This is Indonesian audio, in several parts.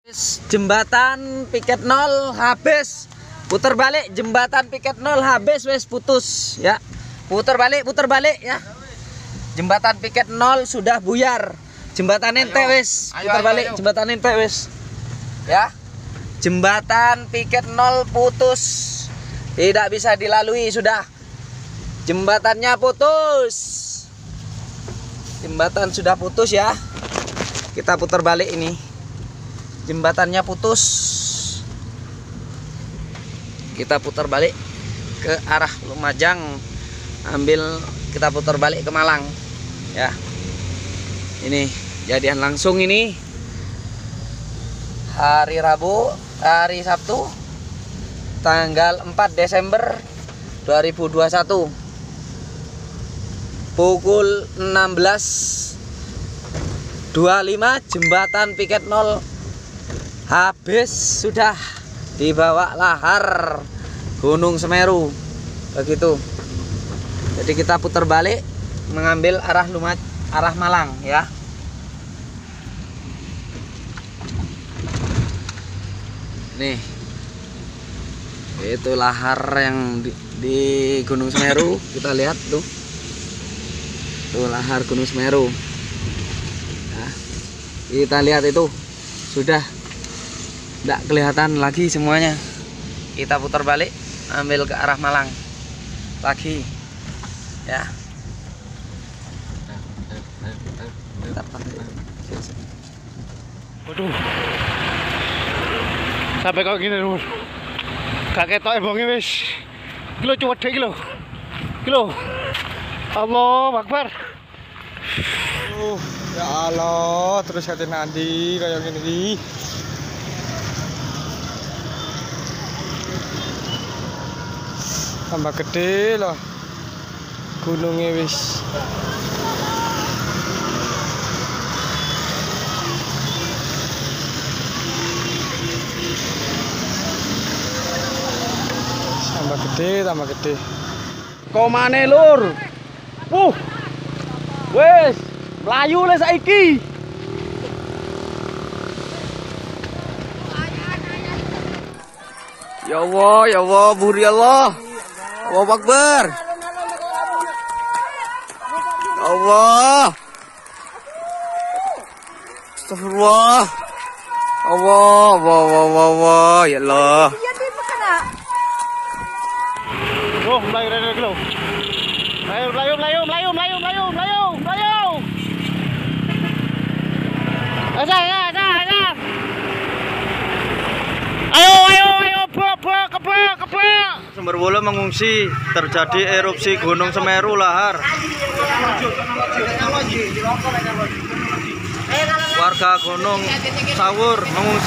Jembatan piket 0 habis. Putar balik jembatan piket 0 habis wes putus ya. Putar balik ya. Jembatan piket 0 sudah buyar. Jembatan ente wes putar balik jembatan ente wes. Ya. Jembatan piket 0 putus. Tidak bisa dilalui sudah. Jembatannya putus. Jembatan sudah putus ya. Kita putar balik ini. Jembatannya putus. Kita putar balik ke arah Lumajang. Kita putar balik ke Malang. Ya. Ini jadian langsung ini. Hari Sabtu tanggal 4 Desember 2021. Pukul 16.25 jembatan piket 0 habis sudah dibawa lahar Gunung Semeru begitu. Jadi kita putar balik mengambil arah Malang ya. Nih itu lahar yang di Gunung Semeru, kita lihat tuh lahar Gunung Semeru nah, kita lihat itu sudah tidak kelihatan lagi semuanya. Kita putar balik ambil ke arah Malang lagi ya. Waduh, sampai kok gini lho, gak ketok ebonge wis kilo cuwedhe iki lho. Allah Akbar. Ya Allah, terus kate nanti kayak gini iki. Tambah gede loh gunungnya wis. Tambah gede. Komane lur. Wes, mlayu le saiki. Ya Allah, buri Allah. Allahu Akbar. Allah. Astagfirullah. Allah, ya Allah. Oh, melayu lagi lho. Melayu. Asal. Ayo, kebak. Sumber Wolo mengungsi terjadi erupsi Gunung Semeru lahar. Warga Gunung Sawur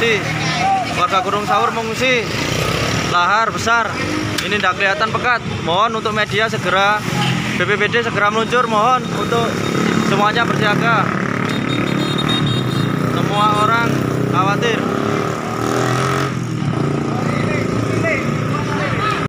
mengungsi. Lahar besar. Ini tidak kelihatan pekat. Mohon untuk media segera, BPBD segera meluncur. Mohon untuk semuanya bersiaga. Semua orang khawatir.